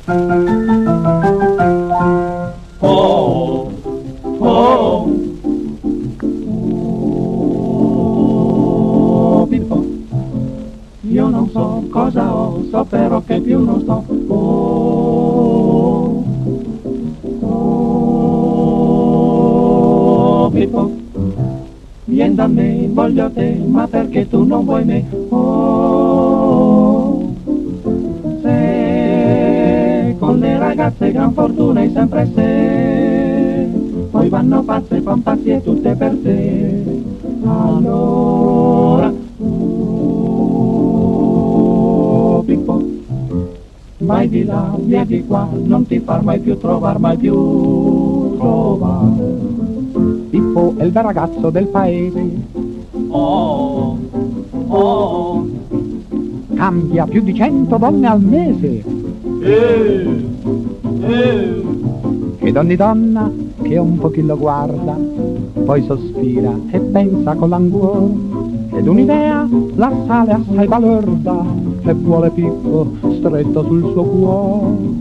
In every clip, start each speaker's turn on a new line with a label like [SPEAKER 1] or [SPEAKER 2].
[SPEAKER 1] Oh, oh, oh, Pippo, io non so cosa ho, so però che più non sto. Oh, oh, Pippo, vien da me, voglio te, ma perché tu non vuoi me? Oh, se con le ragazze gran fortuna e sempre se, poi vanno pazze, fan pazzi e tutte per te. Allora, oh, Pippo, vai di là, via di qua, non ti far mai più trovar, mai più trovare.
[SPEAKER 2] Pippo è il bel ragazzo del paese,
[SPEAKER 1] Oh, oh,
[SPEAKER 2] cambia più di 100 donne al mese,
[SPEAKER 1] eh,
[SPEAKER 2] ed ogni donna che un pochino lo guarda, poi sospira e pensa con languore, ed un'idea la sale assai balorda, e vuole Pippo stretto sul suo cuore.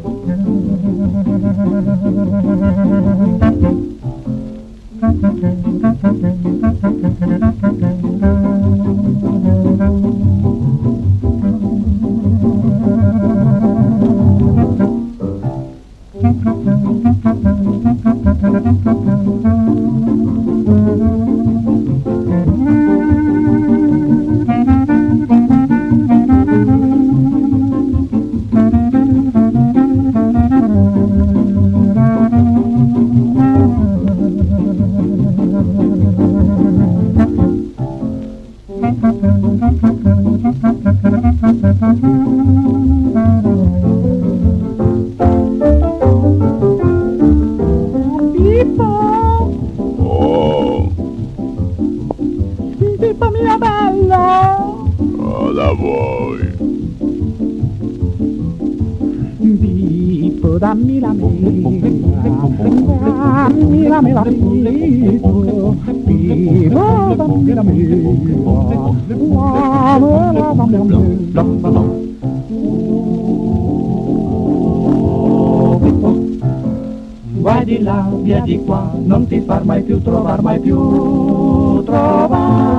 [SPEAKER 3] Pippo mio bello,
[SPEAKER 4] Cosa vuoi?
[SPEAKER 2] Pippo dammi la mela, dammi la mela Pippo, Pippo dammi la mela, dammi la mela.
[SPEAKER 1] vai di là, via di qua, non ti far mai più trovar, mai più trovare.